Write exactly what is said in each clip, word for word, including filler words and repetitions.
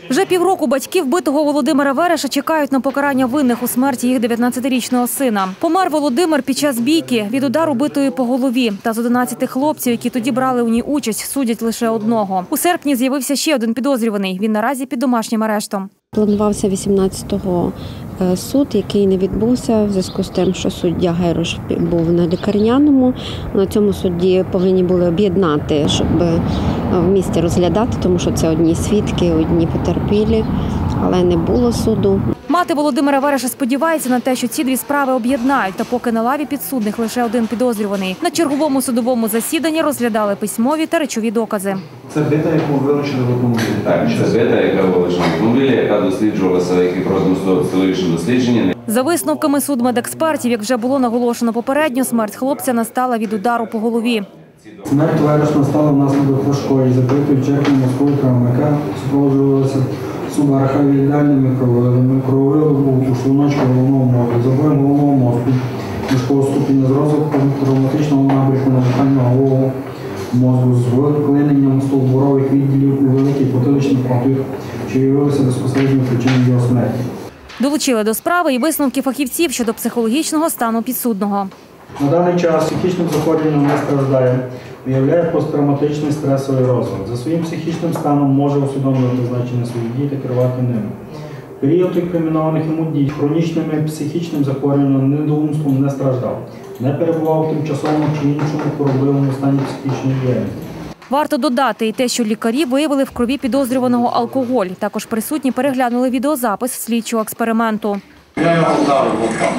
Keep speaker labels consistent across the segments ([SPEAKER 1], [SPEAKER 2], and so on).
[SPEAKER 1] Вже півроку батьки вбитого Володимира Вереша чекають на покарання винних у смерті їх дев'ятнадцятирічного сина. Помер Володимир під час бійки від удару битої по голові. Та з одинадцяти хлопців, які тоді брали у ній участь, судять лише одного. У серпні з'явився ще один підозрюваний. Він наразі під домашнім арештом.
[SPEAKER 2] Планувався вісімнадцятого суд, який не відбувся в зв'язку з тим, що суддя Гейрош був на лікарняному. На цьому суді повинні були об'єднати, щоб в місті розглядати, тому що це одні свідки, одні потерпілі, але не було суду.
[SPEAKER 1] Мати Володимира Вереша сподівається на те, що ці дві справи об'єднають, та поки на лаві підсудних лише один підозрюваний. На черговому судовому засіданні розглядали письмові та речові докази.
[SPEAKER 3] Це бита, яку вилучили в автомобілі?
[SPEAKER 4] Так, це бита, яка вилучена в автомобілі, яка досліджувалася, які проводимо судово-психологічне дослідження.
[SPEAKER 1] За висновками судмедекспертів, як вже було наголошено попередньо, смерть хлопця настала від удару по голові.
[SPEAKER 3] Смерть Вереша настала внаслідок важкої закритої черепно мозкової травми, яка супроводжувалася субарахноїдальними крововилами, крововилом у шлуночку головного мозку, забоєм головного мозку, важкого ступеня з розвитком травматичного набряку навикання головного мозку з виклиненням стовбурових відділів у великий потиличний отвір, що явилося безпосередньою причиною його смерті.
[SPEAKER 1] Долучили до справи і висновки фахівців щодо психологічного стану підсудного.
[SPEAKER 3] На даний час психічним захворюванням не страждає, виявляє посттравматичний стресовий розлад. За своїм психічним станом може усвідомлювати значення своїх дій та керувати ними. В період інкримінованих йому дій хронічними психічним захворюванням, недоумством не страждав, не перебував в тимчасовому чи іншому хворобливому стані психічної діяльності.
[SPEAKER 1] Варто додати і те, що лікарі виявили в крові підозрюваного алкоголь. Також присутні переглянули відеозапис слідчого експерименту.
[SPEAKER 5] Я його вдарив в лоб.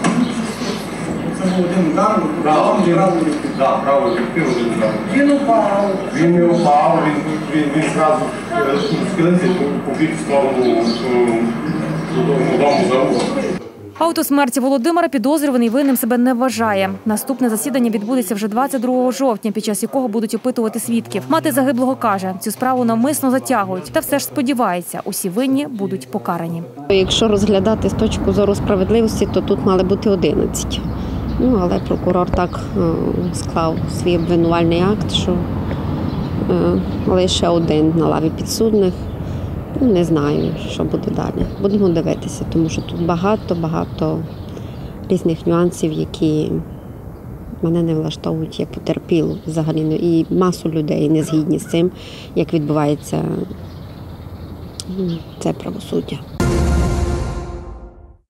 [SPEAKER 5] Це був один удар, так, правою ліктив один удар. Він упав. Він не упав, він зразу схилився по бік в сторону дому за угол.
[SPEAKER 1] Автосмерті Володимира підозрюваний винним себе не вважає. Наступне засідання відбудеться вже двадцять другого жовтня, під час якого будуть опитувати свідків. Мати загиблого каже, цю справу навмисно затягують. Та все ж сподівається, усі винні будуть покарані.
[SPEAKER 2] Якщо розглядати з точки зору справедливості, то тут мали бути одинадцять. Ну, але прокурор так склав свій обвинувальний акт, що лише один на лаві підсудних. Не знаю, що буде далі. Будемо дивитися, тому що тут багато-багато різних нюансів, які мене не влаштовують як потерпілу взагалі. І масу людей не згідні з цим, як відбувається це правосуддя.